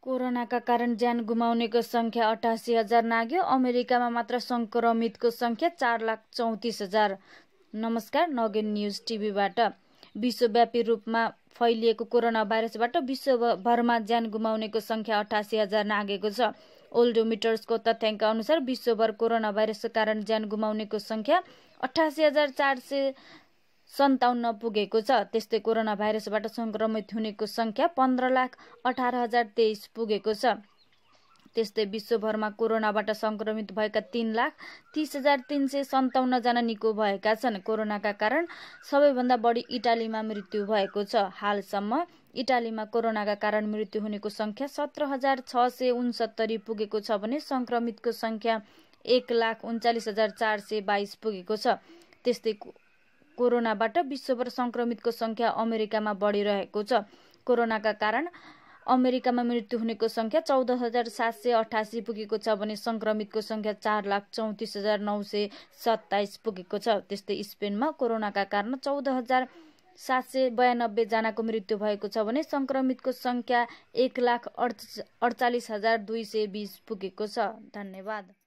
कोरोनाका कारण ज्यान गुमाउनेको संख्या 88,000 नाग्यो। अमेरिकामा मात्र संक्रमितको संख्या 4,34,000। नमस्कार, नगेन न्यूज टिभीबाट। विश्वव्यापी रूपमा फैलिएको कोरोना भाइरसबाट विश्वभरमा ज्यान गुमाउनेको संख्या 88,000 नागेको छ। ओल्डोमिटर्सको तथ्याङ्क अनुसार विश्वभर कोरोना भाइरसको कारण ज्यान गुमाउनेको संख्या 88,457 पुगेको छ। त्यस्तै कोरोना भाइरसबाट संक्रमित हुनेको संख्या 15,18,023 पुगेको छ। त्यस्तै विश्वभरमा कोरोनाबाट संक्रमित भएका 3,30,357 जना निको भएका छन्। कोरोनाका कारण सबैभन्दा बढी इटालीमा मृत्यु भएको छ। हालसम्म इटालीमा कोरोनाका कारण मृत्यु हुनेको संख्या 17,669 पुगेको छ भने संक्रमितको संख्या 1,39,422 पुगेको छ। त्यस्तै कोरोनाबाट विश्वभर संक्रमितको संख्या अमेरिकामा बढिरहेको छ। कोरोनाका कारण अमेरिकामा मृत्यु हुनेको संख्या 14,788 पुगेको छ भने संक्रमितको संख्या 4,34,927 पुगेको छ। त्यस्तै स्पेनमा कोरोनाका कारण 14,792 जनाको मृत्यु भएको छ भने संक्रमितको संख्या 1,48,220 पुगेको छ। धन्यवाद।